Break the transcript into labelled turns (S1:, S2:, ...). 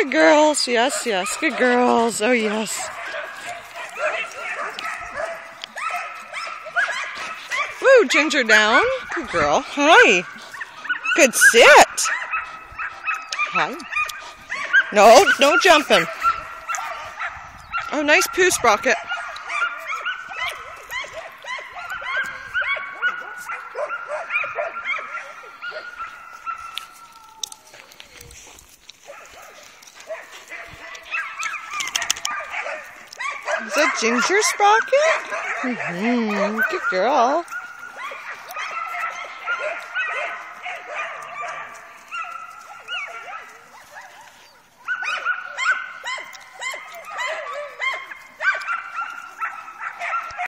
S1: Good girls. Yes, yes. Good girls. Oh, yes. Woo, Ginger down. Good girl. Hi. Good sit. Hi. No, no jumping. Oh, nice poo, Sprocket. Is that Ginger, Sprocket? Good girl.